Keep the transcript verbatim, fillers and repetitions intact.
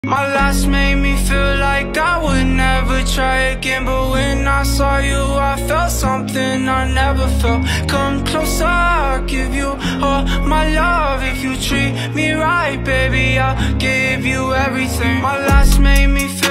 My last made me feel like I would never try again, but when I saw you I felt something I never felt. Come closer, I'll give you all my love. If you treat me right, baby, I'll give you everything. My last made me feel